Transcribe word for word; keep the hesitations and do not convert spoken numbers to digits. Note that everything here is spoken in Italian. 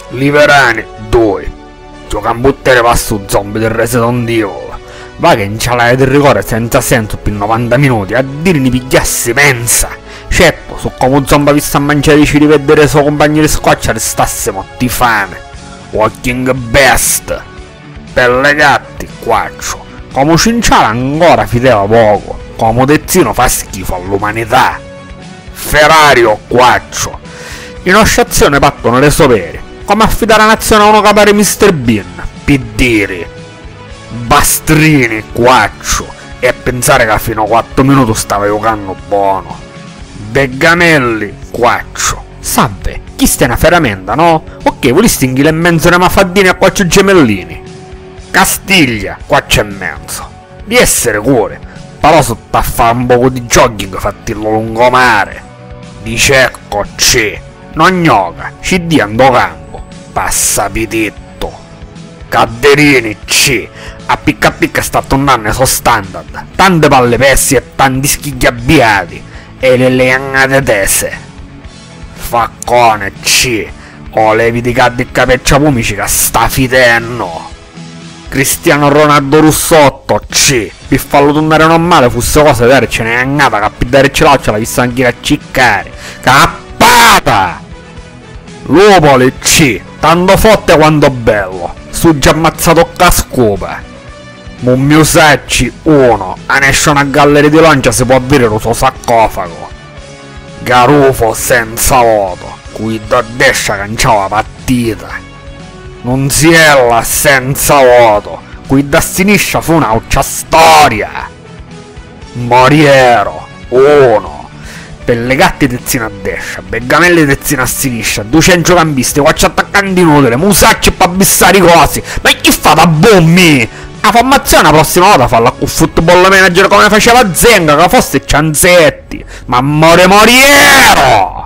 Liverani due. Giocambuttere va su zombie del Resident Evil. Va che in cialai del rigore senza senso per novanta minuti, a dire ne pigliassi pensa. Certo, su come zombie visto a mangiare ci rivedere suo compagno di squaccia restassimo di fame. Walking best. Pelle gatti, quaccio. Come cinciare ancora fideva poco. Come tezzino fa schifo all'umanità. Ferrario, quaccio. In osciazione partono le sopere. Come affidare la nazione a uno che pare mister Bean. Piddiri. Bastrini, quaccio. E pensare che fino a quattro minuti stava giocando buono. Beggamelli, quaccio. Salve, chi sta una ferramenta, no? Ok, volessi inghile in mezzo una mafaddini a quattro gemellini. Castiglia, quaccio e mezzo. Di essere cuore, però sotto a fare un po' di jogging fattillo lungomare. Di cecco c'è, non gnoca, ci dia ando campo, passa pitetto. Cadderini c'è, a picca picca sta tornando so standard, tante palle persi e tanti schigli abbiati, e le leangate tese. Faccone c'è, o levi di caddi e capeccia pumici che sta fitenno. Cristiano Ronaldo Russotto c'è, per farlo tornare normale fosse cosa vera ce n'è annata che per dare ce l'ho ce l'ha vista anche a ciccare. Cappata! Lupoli c'è, tanto forte quanto bello, su già ammazzato a scopa. Mummio Sacci uno, a National Gallery di Lancia si può vedere il suo sarcofago. Garufo senza voto, cui da destra canciava la partita. Nunziella senza voto, qui da sinistra fu un'altra storia. Moriero uno. Pellegatti tezzino a destra, Beggamelli tezzino a sinistra, due centrocampisti, quattro attaccanti inutili, Musacci per bissare i cosi. Ma chi fa da bommi? La formazione la prossima volta falla con football manager come faceva Zenga, che fosse Cianzetti. Ma more Moriero!